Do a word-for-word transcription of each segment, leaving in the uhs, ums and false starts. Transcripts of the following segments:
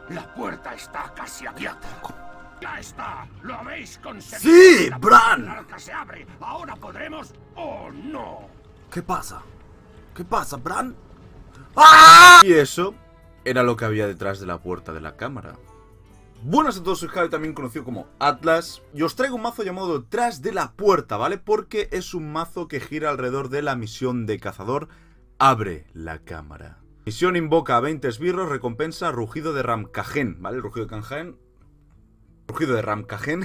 La puerta está casi abierta. ¡Ya está! ¡Lo habéis conseguido! ¡Sí, La Bran! puerta larga se abre. ¿Ahora podremos o no? ¿Qué pasa? ¿Qué pasa, Bran? ¡Ah! Y eso era lo que había detrás de la puerta de la cámara. Buenas a todos, soy Javi, también conocido como Atlas, y os traigo un mazo llamado Detrás de la Puerta, ¿vale? Porque es un mazo que gira alrededor de la misión de cazador Abre la cámara. Misión invoca a veinte esbirros, recompensa Rugido de Ramkagen, ¿vale? El Rugido de Ramkagen. Rugido de Ramkagen.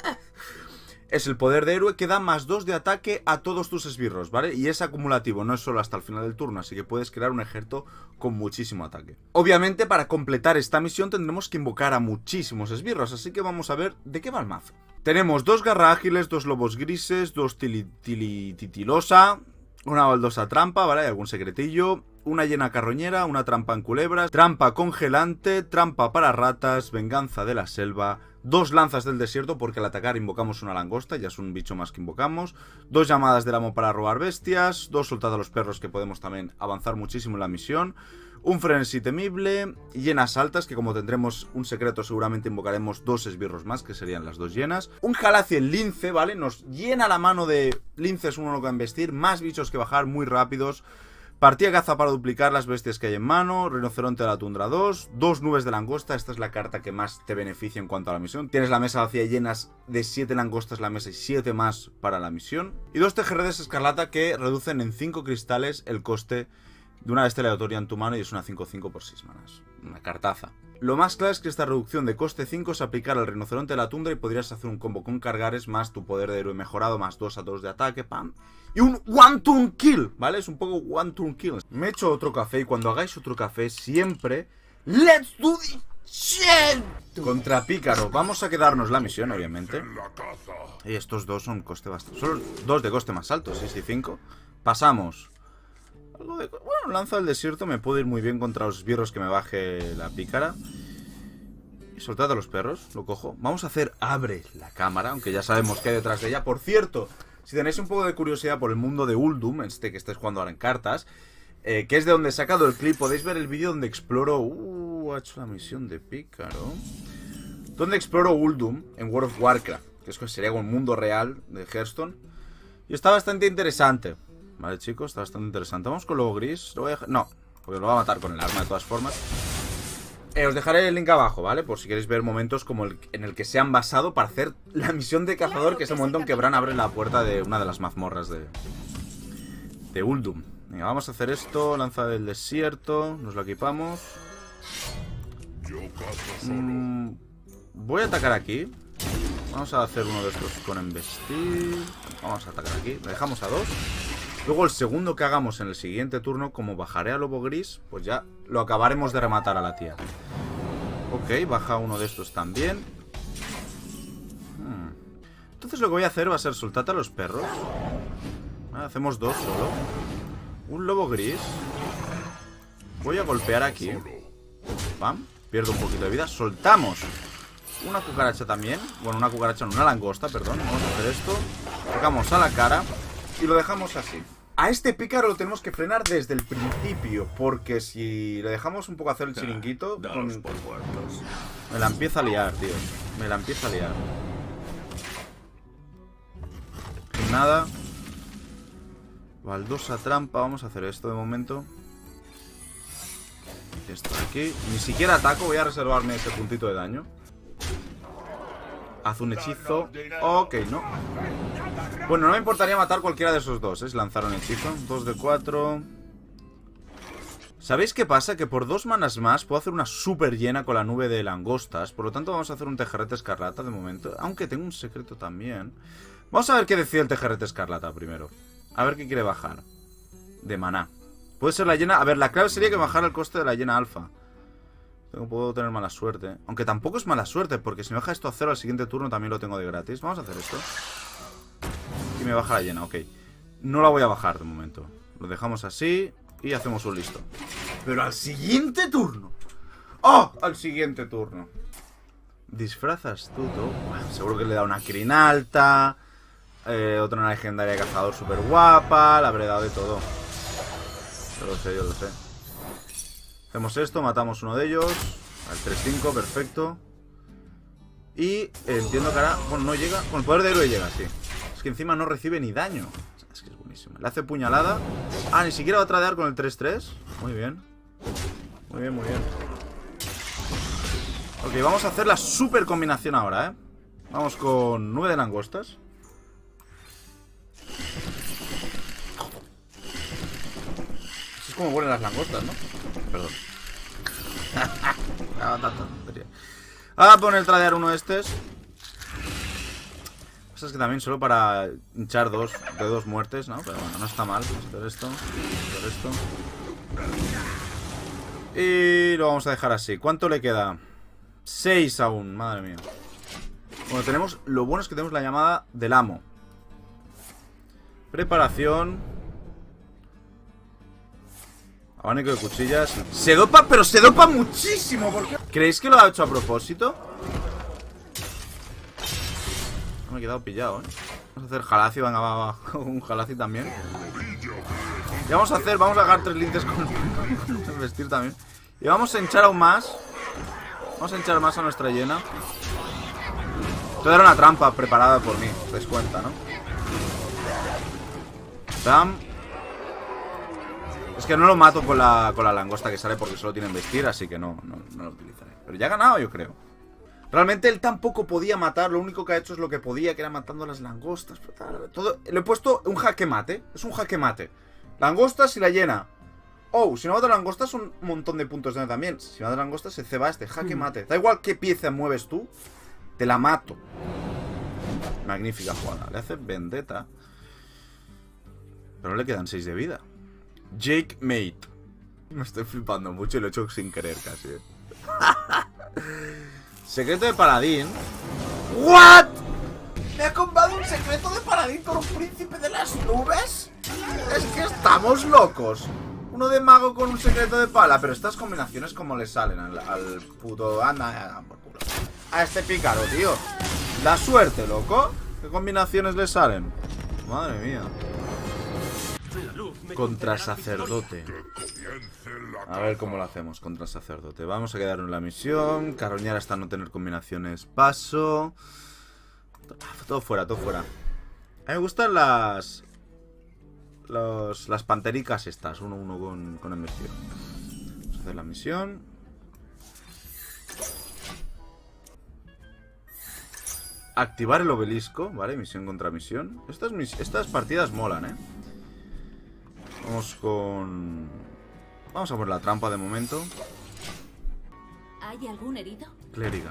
Es el poder de héroe que da más dos de ataque a todos tus esbirros, ¿vale? Y es acumulativo, no es solo hasta el final del turno, así que puedes crear un ejército con muchísimo ataque. Obviamente, para completar esta misión tendremos que invocar a muchísimos esbirros, así que vamos a ver de qué va el mazo. Tenemos dos garra ágiles, dos lobos grises, dos titilosa, una baldosa trampa, ¿vale? Hay algún secretillo, una hiena carroñera, una trampa en culebras, trampa congelante, trampa para ratas, venganza de la selva, dos lanzas del desierto porque al atacar invocamos una langosta, ya es un bicho más que invocamos, dos llamadas del amo para robar bestias, dos soltados a los perros que podemos también avanzar muchísimo en la misión, un frenesí temible, hienas altas que como tendremos un secreto seguramente invocaremos dos esbirros más que serían las dos hienas, un Jalaciel lince, ¿vale? Nos llena la mano de linces uno que embestir, más bichos que bajar muy rápidos. Partida caza para duplicar las bestias que hay en mano, rinoceronte de la tundra dos, dos nubes de langosta, esta es la carta que más te beneficia en cuanto a la misión. Tienes la mesa vacía llenas de siete langostas la mesa y siete más para la misión. Y dos tejerredes escarlata que reducen en cinco cristales el coste de una bestia aleatoria en tu mano y es una cinco cinco por seis manas. Una cartaza. Lo más claro es que esta reducción de coste cinco se aplicará al rinoceronte de la tundra y podrías hacer un combo con cargares más tu poder de héroe mejorado, más dos a dos de ataque, pam. Y un one turn kill, ¿vale? Es un poco one turn kill. Me he hecho otro café y cuando hagáis otro café siempre... ¡Let's do this shit! Contra Pícaro. Vamos a quedarnos la misión, obviamente. Y estos dos son coste bastante... Son dos de coste más alto, seis y cinco. Pasamos... Algo de... Bueno, lanza del desierto me puede ir muy bien contra los esbirros que me baje la pícara. Y soltad a los perros, lo cojo. Vamos a hacer abre la cámara, aunque ya sabemos qué hay detrás de ella. Por cierto, si tenéis un poco de curiosidad por el mundo de Uldum, este que estáis jugando ahora en cartas, eh, que es de donde he sacado el clip, podéis ver el vídeo donde exploro... Uh, ha hecho la misión de pícaro. Donde exploro Uldum en World of Warcraft, que es que sería un mundo real de Hearthstone. Y está bastante interesante. Vale, chicos, está bastante interesante. Vamos con lobo gris. Lo voy a dejar... No, porque lo va a matar con el arma de todas formas. Eh, os dejaré el link abajo, ¿vale? Por si queréis ver momentos como el en el que se han basado para hacer la misión de cazador, que es el momento en que Bran abre la puerta de una de las mazmorras de, de Uldum. Venga, vamos a hacer esto. Lanza del desierto. Nos lo equipamos. Mm, voy a atacar aquí. Vamos a hacer uno de estos con embestir. Vamos a atacar aquí. Le dejamos a dos. Luego el segundo que hagamos en el siguiente turno, como bajaré a lobo gris, pues ya lo acabaremos de rematar a la tía. Ok, baja uno de estos también. Hmm. Entonces lo que voy a hacer va a ser soltar a los perros. Ah, hacemos dos solo. Un lobo gris. Voy a golpear aquí. Pam, pierdo un poquito de vida. Soltamos una cucaracha también. Bueno, una cucaracha, no, una langosta, perdón. Vamos a hacer esto. Tocamos a la cara y lo dejamos así. A este pícaro lo tenemos que frenar desde el principio, porque si le dejamos un poco hacer el chiringuito, con... me la empieza a liar, tío. Me la empieza a liar. Nada. Baldosa trampa. Vamos a hacer esto de momento. Esto de aquí. Ni siquiera ataco, voy a reservarme ese puntito de daño. Haz un hechizo. Ok, no. Bueno, no me importaría matar cualquiera de esos dos, es lanzar un hechizo. Dos de cuatro. ¿Sabéis qué pasa? Que por dos manas más puedo hacer una super llena con la nube de langostas. Por lo tanto vamos a hacer un tejerrete escarlata de momento. Aunque tengo un secreto también. Vamos a ver qué decide el tejerrete escarlata primero. A ver qué quiere bajar. De maná. Puede ser la llena... A ver, la clave sería que bajara el coste de la llena alfa. Puedo tener mala suerte. Aunque tampoco es mala suerte, porque si me baja esto a cero al siguiente turno también lo tengo de gratis. Vamos a hacer esto. Y me baja la llena, ok. No la voy a bajar de momento. Lo dejamos así y hacemos un listo. Pero al siguiente turno. ¡Oh! Al siguiente turno. Disfraz astuto. Bueno, seguro que le da una crinalta. Eh, otra legendaria de cazador súper guapa. La habré dado de todo. Yo lo sé, yo lo sé. Hacemos esto, matamos uno de ellos. Al tres cinco, perfecto. Y entiendo que ahora... Bueno, no llega... Con el poder de héroe llega, sí. Es que encima no recibe ni daño. Es que es buenísimo. Le hace puñalada. Ah, ni siquiera va a tradear con el tres tres. Muy bien. Muy bien, muy bien. Ok, vamos a hacer la super combinación ahora, ¿eh? Vamos con nueve de langostas. Así es como huelen las langostas, ¿no? Perdón. Ahora a poner el tradear uno de estos. Eso es que también solo para hinchar dos de dos muertes, ¿no? Pero bueno, no está mal. Vamos a hacer esto. Vamos a hacer esto. Y lo vamos a dejar así. ¿Cuánto le queda? seis aún, madre mía. Bueno, tenemos... Lo bueno es que tenemos la llamada del amo. Preparación. Abanico de cuchillas. Se dopa, pero se dopa muchísimo. ¿Por qué? ¿Creéis que lo ha hecho a propósito? No me he quedado pillado, ¿eh? Vamos a hacer jalacio, venga, va, va. Un jalacio también. Y vamos a hacer... Vamos a agarrar tres linces con el vestir también. Y vamos a hinchar aún más. Vamos a hinchar más a nuestra llena. Esto era una trampa preparada por mí, os dais cuenta, ¿no? Bam. Es que no lo mato con la, con la langosta que sale porque solo tienen vestir, así que no, no, no lo utilizaré. Pero ya ha ganado, yo creo. Realmente él tampoco podía matar, lo único que ha hecho es lo que podía, que era matando a las langostas. Todo, le he puesto un jaque mate, es un jaque mate. Langostas y la llena. Oh, si no mata langostas son un montón de puntos de daño también. Si mata langostas se ceba este, jaque mate. Da igual qué pieza mueves tú, te la mato. Magnífica jugada. Le hace vendetta. Pero le quedan seis de vida. Jake Mate. Me estoy flipando mucho y lo he hecho sin querer casi. Secreto de paladín. ¿What? ¿Me ha comprado un secreto de paladín con un príncipe de las nubes? Es que estamos locos. Uno de mago con un secreto de pala. Pero estas combinaciones como le salen al, al puto... Anda, anda, por culo. A este pícaro, tío. La suerte, loco. ¿Qué combinaciones le salen? Madre mía. Contra sacerdote. A ver cómo lo hacemos contra sacerdote. Vamos a quedarnos en la misión. Carroñar hasta no tener combinaciones. Paso. Todo fuera, todo fuera. A mí me gustan las... Los, las pantericas estas. Uno uno con, con embestido. Vamos a hacer la misión. Activar el obelisco. Vale, misión contra misión. Estas, estas partidas molan, eh. Vamos con... Vamos a por la trampa de momento. ¿Hay algún herido? Clériga.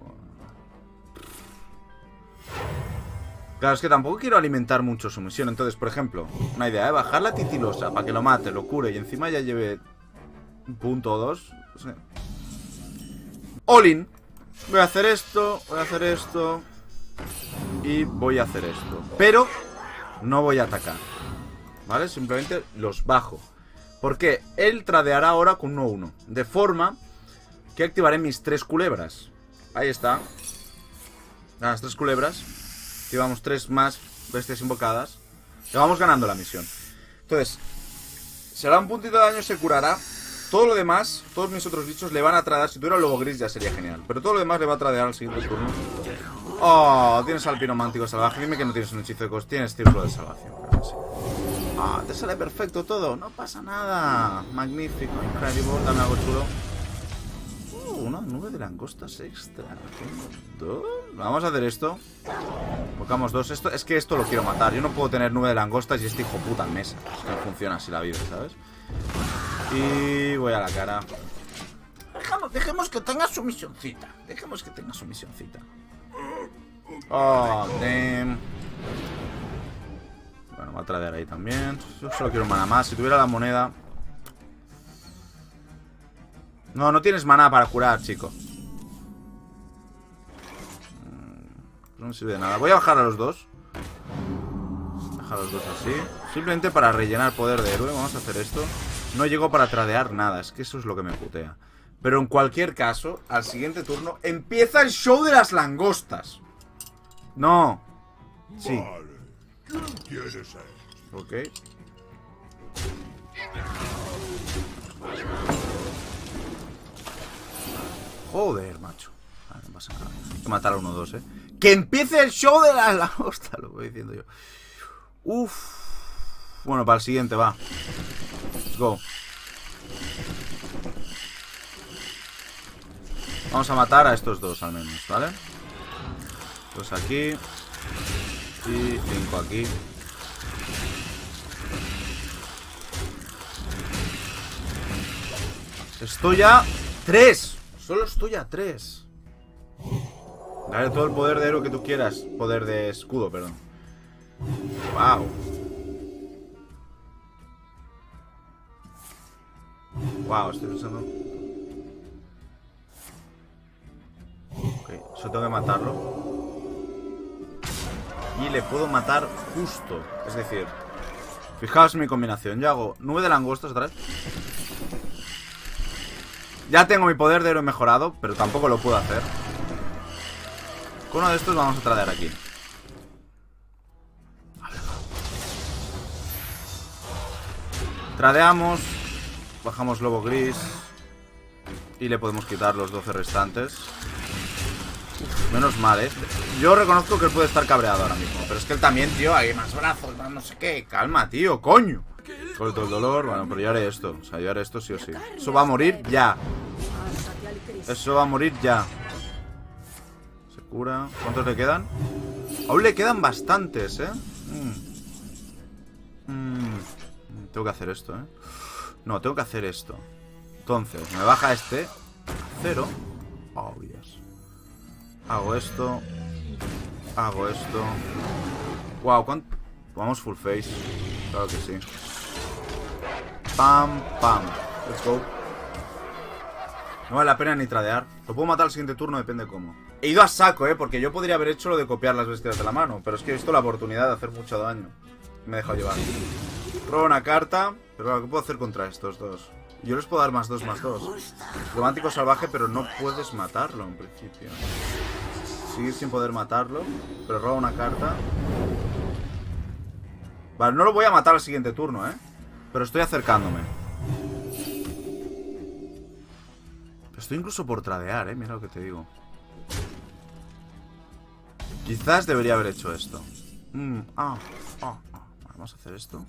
Claro, es que tampoco quiero alimentar mucho su misión. Entonces, por ejemplo, una idea, ¿eh? Bajar la titilosa para que lo mate, lo cure y encima ya lleve un punto o dos. O sea, all in. Voy a hacer esto, voy a hacer esto y voy a hacer esto. Pero no voy a atacar, ¿vale? Simplemente los bajo. Porque él tradeará ahora con uno uno. De forma que activaré mis tres culebras. Ahí está. Las tres culebras. Activamos tres más bestias invocadas. Y vamos ganando la misión. Entonces, será un puntito de daño, se curará. Todo lo demás, todos mis otros bichos le van a tradear. Si tuviera lobo gris ya sería genial. Pero todo lo demás le va a tradear al siguiente turno. Oh, tienes al piromántico salvaje. Dime que no tienes un hechizo de coste. Tienes círculo de salvación. Ah, te sale perfecto todo. No pasa nada. Magnífico, increíble. Dame algo chulo. Uh, una nube de langostas extra. Tengo dos. Vamos a hacer esto. Invocamos dos. Esto, es que esto lo quiero matar. Yo no puedo tener nube de langostas y este hijo puta en mesa. Es que no funciona así la vida, ¿sabes? Y voy a la cara. Dejamos, dejemos que tenga su misioncita. Dejemos que tenga su misioncita. Oh, damn. Bueno, va a tradear ahí también. Yo solo quiero mana más. Si tuviera la moneda... No, no tienes maná para curar, chico. No me sirve de nada. Voy a bajar a los dos. Bajar a los dos así. Simplemente para rellenar poder de héroe. Vamos a hacer esto. No llego para tradear nada. Es que eso es lo que me putea. Pero en cualquier caso, al siguiente turno empieza el show de las langostas. No. Sí. Ok. Joder, macho. Vale, no pasa nada. Hay que matar a uno o dos, eh. ¡Que empiece el show de la langosta! Lo voy diciendo yo. Uff. Bueno, para el siguiente, va. Let's go. Vamos a matar a estos dos al menos, ¿vale? Pues aquí. Y cinco aquí. Estoy a tres. Solo estoy a tres. Dale todo el poder de héroe que tú quieras. Poder de escudo, perdón. Wow. Wow, estoy pensando. Ok, eso tengo que matarlo. Y le puedo matar justo. Es decir, fijaos en mi combinación. Yo hago nube de langostas otra vez. Ya tengo mi poder de héroe mejorado, pero tampoco lo puedo hacer. Con uno de estos vamos a tradear aquí. Tradeamos. Bajamos lobo gris. Y le podemos quitar los doce restantes. Uf, menos mal, eh. Yo reconozco que él puede estar cabreado ahora mismo. Pero es que él también, tío, hay más brazos, más no sé qué. Calma, tío, coño. Corto el dolor, bueno, pero yo haré esto. O sea, yo haré esto sí o sí. Eso va a morir ya. Eso va a morir ya. Se cura. ¿Cuántos le quedan? Aún le quedan bastantes, eh. Mm. Mm. Tengo que hacer esto, eh. No, tengo que hacer esto. Entonces, me baja este a cero. Oh, Dios. Hago esto. Hago esto. Wow, ¿cuánto? Vamos full face. Claro que sí. Pam, pam. Let's go. No vale la pena ni tradear. Lo puedo matar al siguiente turno, depende cómo. He ido a saco, eh, porque yo podría haber hecho lo de copiar las bestias de la mano. Pero es que he visto la oportunidad de hacer mucho daño. Me he dejado llevar. Robo una carta. Pero claro, ¿qué puedo hacer contra estos dos? Yo les puedo dar más dos, más dos. Romántico salvaje, pero no puedes matarlo en principio. Seguir sin poder matarlo. Pero roba una carta. Vale, no lo voy a matar al siguiente turno, eh. Pero estoy acercándome. Estoy incluso por tradear, eh. Mira lo que te digo. Quizás debería haber hecho esto. Mm, ah, ah, ah. Vamos a hacer esto.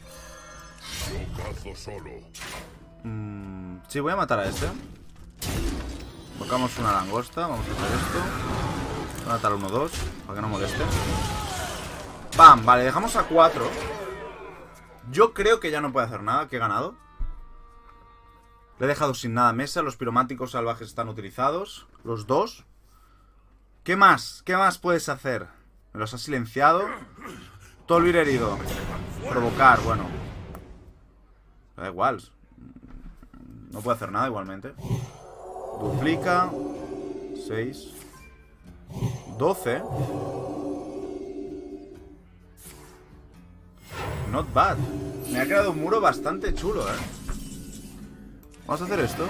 Mm, sí, voy a matar a este. Invocamos una langosta. Vamos a hacer esto. Voy a matar a uno, dos. Para que no moleste. ¡Pam! Vale, dejamos a cuatro. Yo creo que ya no puede hacer nada. Que he ganado. Le he dejado sin nada mesa. Los piromáticos salvajes están utilizados. Los dos. ¿Qué más? ¿Qué más puedes hacer? Me los ha silenciado. Tolvir herido. Provocar, bueno. Da igual. No puede hacer nada igualmente. Duplica. seis. doce. Not bad. Me ha creado un muro bastante chulo, eh. Vamos a hacer esto.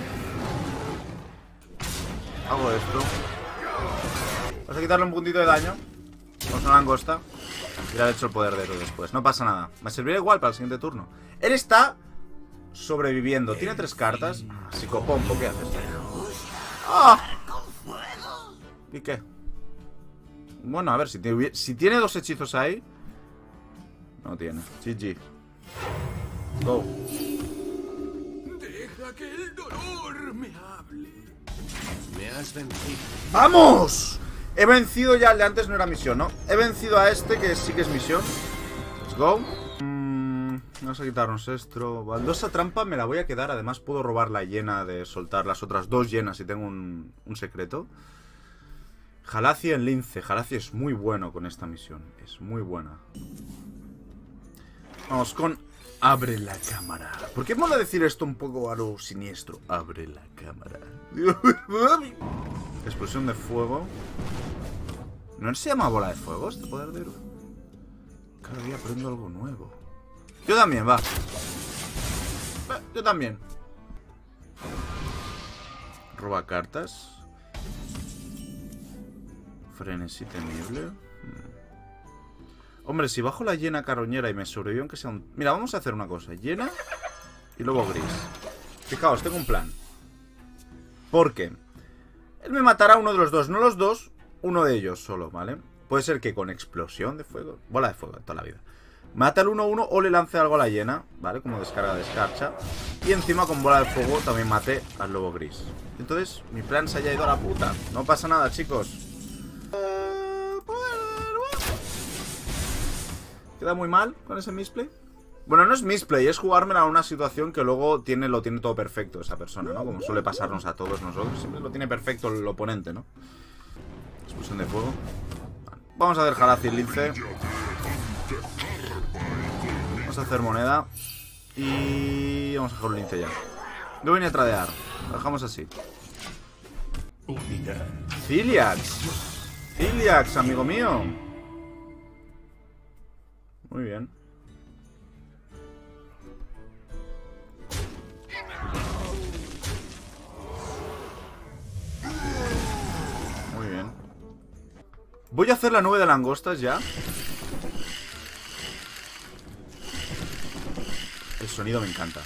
Hago esto. Vamos a quitarle un puntito de daño. Vamos a una langosta. Y le he hecho el poder de héroe después. No pasa nada. Me servirá igual para el siguiente turno. Él está sobreviviendo. Tiene tres cartas. Psicopompo, ¿qué haces? ¡Ah! ¿Y qué? Bueno, a ver, si tiene, si tiene dos hechizos ahí. No tiene. G G. Go. Deja que el dolor me hable. Me has vencido. ¡Vamos! He vencido ya, el de antes no era misión, ¿no? He vencido a este, que sí que es misión. Let's go. Mm, vamos a quitarnos esto. Baldosa trampa me la voy a quedar. Además puedo robar la hiena de soltar las otras dos hienas si tengo un, un secreto. Jalacia en lince. Jalacia es muy bueno con esta misión. Es muy buena. Vamos con... Abre la cámara. ¿Por qué mola decir esto un poco a lo siniestro? Abre la cámara. Explosión de fuego. ¿No se llama bola de fuego este poder de héroe? Cada día aprendo algo nuevo. Yo también, va. Eh, yo también. Roba cartas. Frenesí temible. Hombre, si bajo la hiena carroñera y me sobrevivo aunque sea un... Mira, vamos a hacer una cosa. Hiena y luego gris. Fijaos, tengo un plan. Porque Él me matará uno de los dos, no los dos, uno de ellos solo, ¿vale? Puede ser que con explosión de fuego, bola de fuego toda la vida, mata al uno uno o le lance algo a la hiena, ¿vale? Como descarga de escarcha. Y encima con bola de fuego también mate al lobo gris. Entonces mi plan se haya ido a la puta. No pasa nada, chicos. Queda muy mal con ese misplay. Bueno, no es misplay, es jugármela a una situación que luego tiene, lo tiene todo perfecto esa persona, ¿no? Como suele pasarnos a todos nosotros. Siempre lo tiene perfecto el oponente, ¿no? Explosión de fuego. Vamos a dejar a Lince. Vamos a hacer moneda. Y vamos a dejar un lince ya. Yo venía a tradear. Lo dejamos así. Ciliax. Ciliax, amigo mío. Muy bien. Muy bien. Voy a hacer la nube de langostas ya. El sonido me encanta.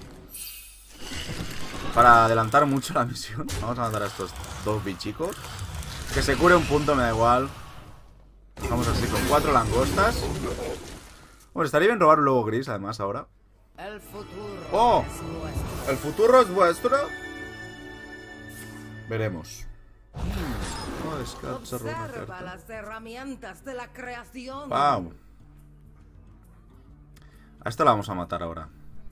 Para adelantar mucho la misión, vamos a matar a estos dos bichicos. Que se cure un punto, me da igual. Vamos así con cuatro langostas. Bueno, estaría bien robar un lobo gris además ahora. ¡Oh! ¿El futuro es vuestro? Veremos. No descarta roba carta. Las herramientas de la creación. Wow. A esta la vamos a matar ahora.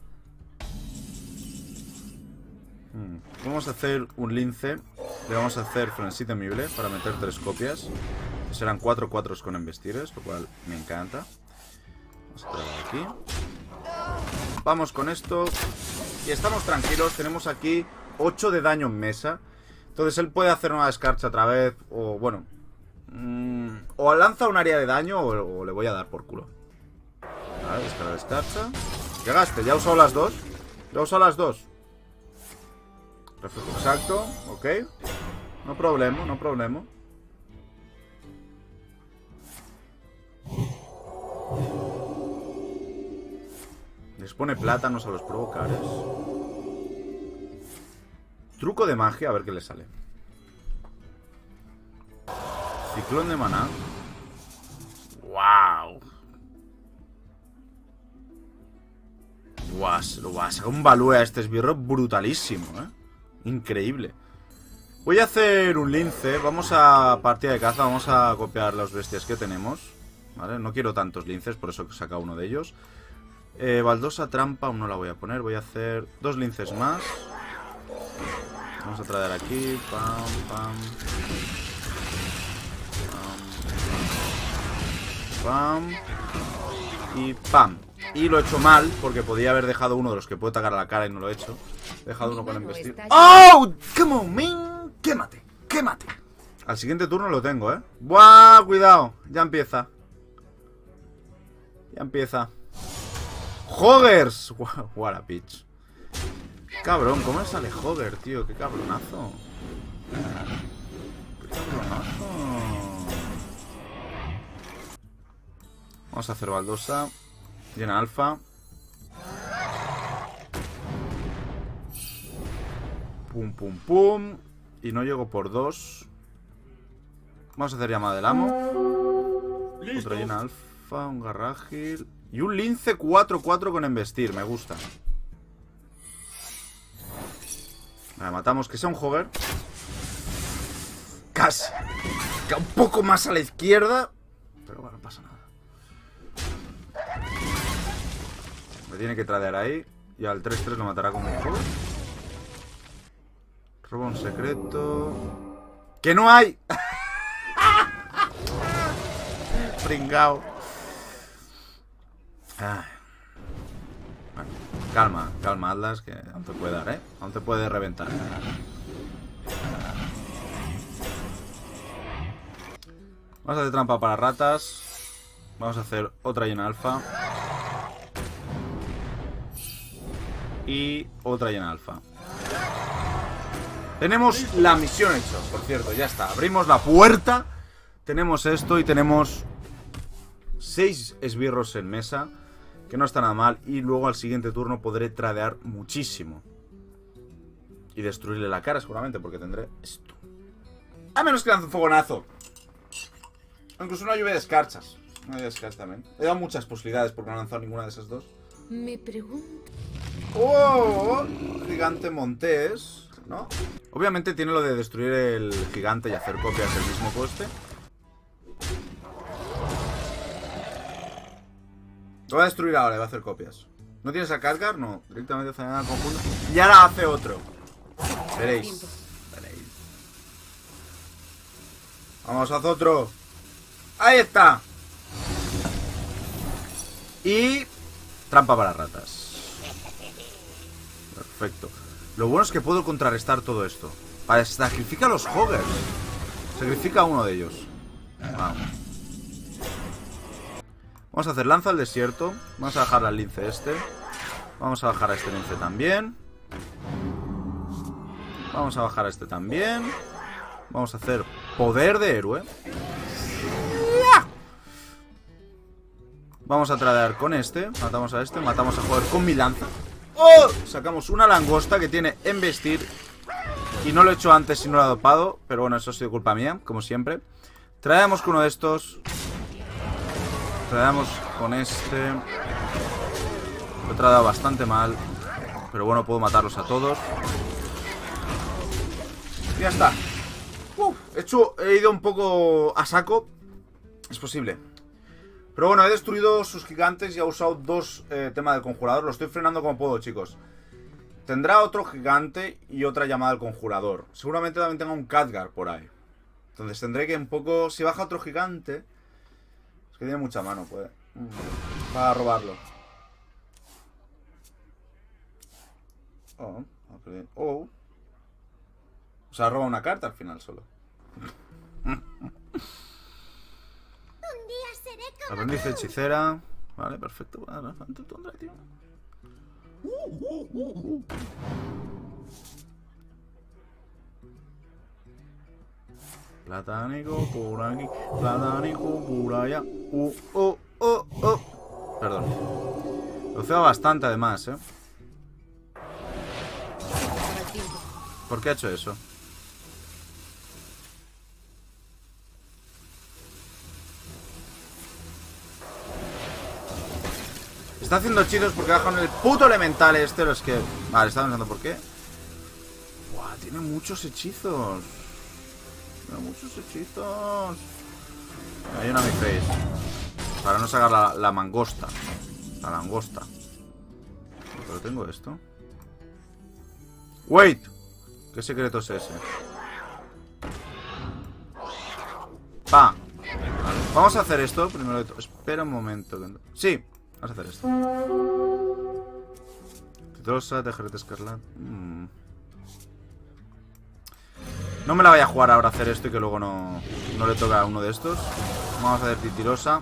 Hmm. Vamos a hacer un lince. Le vamos a hacer frenesí temible para meter tres copias. Serán cuatro cuatros con embestires, lo cual me encanta. Vamos a traer aquí. Vamos con esto. Y estamos tranquilos. Tenemos aquí ocho de daño en mesa. Entonces él puede hacer una descarcha otra vez. O bueno. Mmm, o lanza un área de daño o, o le voy a dar por culo. Vale, descarga descarcha. Que gaste, ya he usado las dos. Ya he usado las dos. Reflejo exacto, ok. No problema, no problema. Les pone plátanos a los provocares. Truco de magia, a ver qué le sale. Ciclón de maná. ¡Wow! Guau, lo va a sacar un value a este esbirro brutalísimo, ¿eh? Increíble. Voy a hacer un lince. Vamos a partida de caza. Vamos a copiar las bestias que tenemos, ¿vale? No quiero tantos linces, por eso saca uno de ellos. eh, Baldosa trampa aún no la voy a poner. Voy a hacer dos linces más. Vamos a traer aquí. Pam, pam. Pam. Pam. Y pam. Y lo he hecho mal, porque podía haber dejado uno de los que puede atacar a la cara y no lo he hecho. He dejado uno con embestir. ¡Oh! ¡Come on, man! ¡Quémate! ¡Quémate! Al siguiente turno lo tengo, ¿eh? ¡Buah! Cuidado. Ya empieza. Ya empieza. ¡Hoggers! What a pitch. Cabrón, ¿cómo le sale Hogger, tío? ¡Qué cabronazo! ¡Qué cabronazo! Vamos a hacer baldosa. Llena alfa. Pum, pum, pum. Y no llego por dos. Vamos a hacer llamada del amo. Otra llena alfa, un garrágil. Y un lince cuatro cuatro con embestir. Me gusta. Vale, matamos. Que sea un Hogger. Casi. Que un poco más a la izquierda. Pero bueno, no pasa nada. Me tiene que tradear ahí. Y al tres tres lo matará como un Hogger. Roba un secreto. ¡Que no hay! Pringao. Ay. Bueno, calma, calma, Atlas, que aún te puede dar, ¿eh? Aún te puede reventar. Vamos a hacer trampa para ratas. Vamos a hacer otra llena alfa. Y otra llena alfa. Tenemos la misión hecha, por cierto, ya está. Abrimos la puerta. Tenemos esto y tenemos seis esbirros en mesa, que no está nada mal. Y luego al siguiente turno podré tradear muchísimo. Y destruirle la cara seguramente, porque tendré esto. A menos que lance un fogonazo. Incluso una lluvia de escarchas. Una lluvia de escarchas también. He dado muchas posibilidades porque no he lanzado ninguna de esas dos. Me pregunto. ¡Oh! Gigante Montés, ¿no? Obviamente tiene lo de destruir el gigante y hacer copias del mismo coste. Lo voy a destruir ahora, le voy a hacer copias. ¿No tienes a cargar? No. Directamente hace nada al conjunto. Y ahora hace otro. Veréis. Veréis. Vamos, haz otro. Ahí está. Y... trampa para ratas. Perfecto. Lo bueno es que puedo contrarrestar todo esto. Vale, sacrifica a los hoggers. Sacrifica a uno de ellos. Vamos. Vamos a hacer lanza al desierto. Vamos a bajar al lince este. Vamos a bajar a este lince también. Vamos a bajar a este también. Vamos a hacer poder de héroe. Vamos a tradear con este. Matamos a este. Matamos a Hogger con mi lanza. ¡Oh! Sacamos una langosta que tiene embestir. Y no lo he hecho antes si no lo he dopado. Pero bueno, eso ha sido culpa mía, como siempre. Traemos con uno de estos. Traemos con este. Lo he tradeado bastante mal. Pero bueno, puedo matarlos a todos. Y ya está. Uf, he hecho, he ido un poco a saco. Es posible. Pero bueno, he destruido sus gigantes y he usado dos eh, temas del conjurador. Lo estoy frenando como puedo, chicos. Tendrá otro gigante y otra llamada al conjurador. Seguramente también tenga un Khadgar por ahí. Entonces tendré que un poco... Si baja otro gigante... Es que tiene mucha mano, puede. Para robarlo. Oh, oh. O sea, roba una carta al final solo. Aprendiz hechicera. Vale, perfecto. tío. Platánico por aquí. Platánico por allá. Uh, oh, oh, oh. Perdón. Lo ceba bastante además, eh. ¿Por qué ha hecho eso? Está haciendo hechizos porque bajan el puto elemental este. Los que... Vale, estaba pensando por qué. Buah, tiene muchos hechizos. Tiene muchos hechizos. Hay una mi face. Para no sacar la, la mangosta. La langosta. Pero tengo esto. Wait. ¿Qué secreto es ese? Pa. Vale. Vamos a hacer esto primero de todo. Espera un momento. Sí. Vamos a hacer esto. Titrosa, tejerete escarlata. Mm. No me la voy a jugar ahora a hacer esto y que luego no, no le toca a uno de estos. Vamos a hacer titirosa.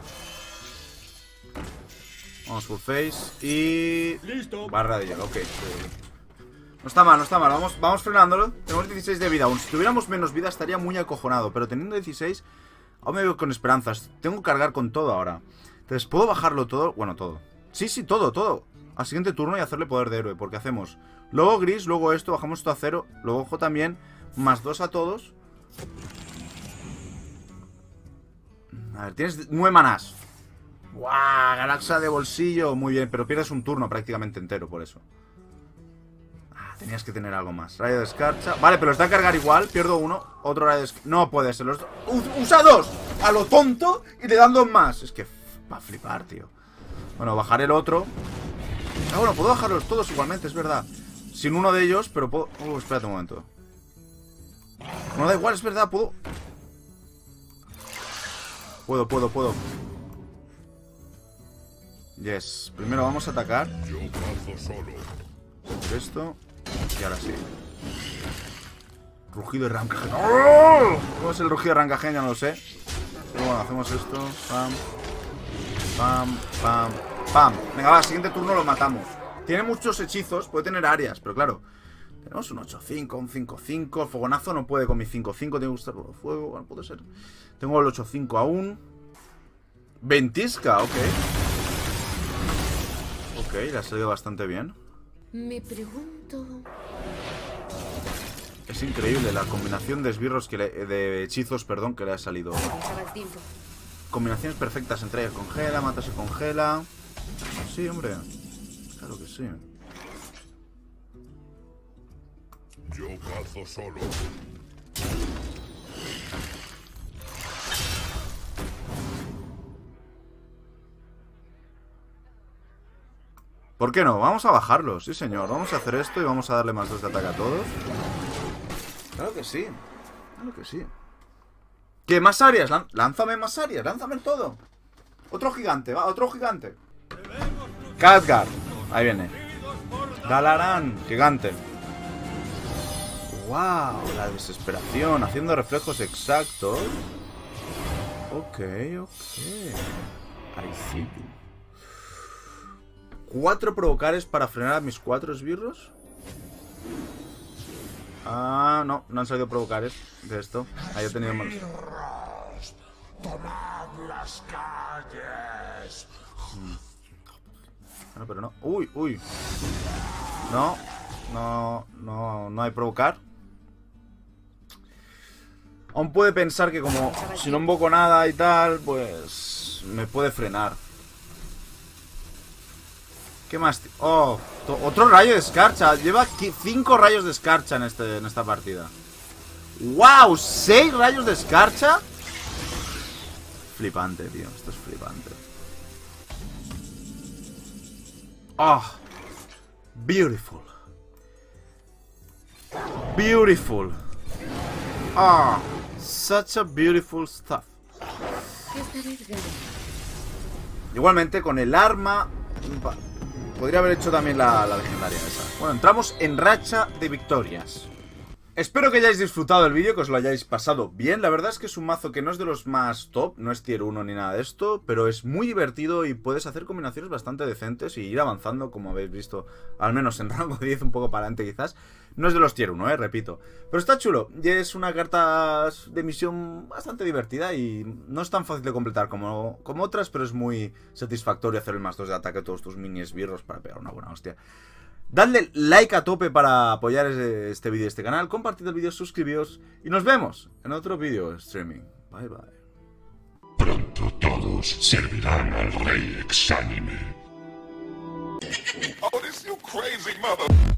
Vamos full face. Y... Listo. Barra de hielo, ok. No está mal, no está mal. Vamos, vamos frenándolo. Tenemos dieciséis de vida aún. Si tuviéramos menos vida estaría muy acojonado. Pero teniendo dieciséis, aún me veo con esperanzas. Tengo que cargar con todo ahora. Entonces, ¿puedo bajarlo todo? Bueno, todo. Sí, sí, todo, todo. Al siguiente turno y hacerle poder de héroe. Porque hacemos luego gris, luego esto, bajamos esto a cero. Luego ojo también. Más dos a todos. A ver, tienes nueve manás. ¡Guau! Galaxa de bolsillo. Muy bien, pero pierdes un turno prácticamente entero por eso. Ah, tenías que tener algo más. Rayo de escarcha. Vale, pero está a cargar igual. Pierdo uno. Otro rayo de escarcha. No puede ser. Los... Usa dos. A lo tonto. Y le dan dos más. Es que va a flipar, tío. Bueno, bajaré el otro. Ah, bueno, puedo bajarlos todos igualmente, es verdad. Sin uno de ellos, pero puedo... Uh, espérate un momento. No da igual, es verdad, puedo... Puedo, puedo, puedo. Yes. Primero vamos a atacar. Esto. Y ahora sí. Rugido de Rancagem. ¡Oh! ¿Cómo es el rugido de Rancagem? Ya no lo sé. Pero bueno, hacemos esto. Pam. Pam, pam, pam. Venga, va, siguiente turno lo matamos. Tiene muchos hechizos, puede tener áreas, pero claro. Tenemos un ocho cinco, un cinco cinco. El fogonazo no puede con mi cinco cinco. Tengo que usar el fuego. Bueno, puede ser. Tengo el ocho cinco aún. Ventisca, ok. Ok, le ha salido bastante bien. Me pregunto. Es increíble la combinación de esbirros que le, de hechizos, perdón, que le ha salido. Combinaciones perfectas entre ellas. Congela, mata, se congela. Sí, hombre. Claro que sí. Yo cazo solo. ¿Por qué no? Vamos a bajarlos, sí señor. Vamos a hacer esto y vamos a darle más dos de ataque a todos. Claro que sí. Claro que sí. ¿Qué? ¿Más áreas? Lán- lánzame más áreas, lánzame todo. Otro gigante, va, otro gigante. Khadgar, ahí viene. Dalaran, gigante. Wow, la desesperación, haciendo reflejos exactos. Ok, ok. I see. ¿Cuatro provocares para frenar a mis cuatro esbirros? Ah, no, no han salido provocares de esto. Ahí he tenido malos. ¡Tomad las calles! Bueno, pero no. Uy, uy. No, no, no, no hay provocar. Aún puede pensar que como si no invoco nada y tal, pues me puede frenar. ¿Qué más? Oh, otro rayo de escarcha. Lleva cinco rayos de escarcha en, este, en esta partida. ¡Wow! ¿Seis rayos de escarcha? Flipante, tío. Esto es flipante. Oh, beautiful. Beautiful. Ah, oh, such a beautiful stuff. Igualmente con el arma podría haber hecho también la, la legendaria esa. Bueno, entramos en racha de victorias. Espero que hayáis disfrutado del vídeo, que os lo hayáis pasado bien. La verdad es que es un mazo que no es de los más top, no es tier uno ni nada de esto, pero es muy divertido y puedes hacer combinaciones bastante decentes y ir avanzando, como habéis visto, al menos en rango diez, un poco para adelante quizás. No es de los tier uno, eh, repito. Pero está chulo, y es una carta de misión bastante divertida y no es tan fácil de completar como, como otras, pero es muy satisfactorio hacer el más dos de ataque a todos tus mini esbirros para pegar una buena hostia. Dadle like a tope para apoyar este vídeo y este canal, compartid el vídeo, suscribíos y nos vemos en otro vídeo streaming. Bye bye. Pronto todos servirán al rey exánime. Oh, this you crazy mother...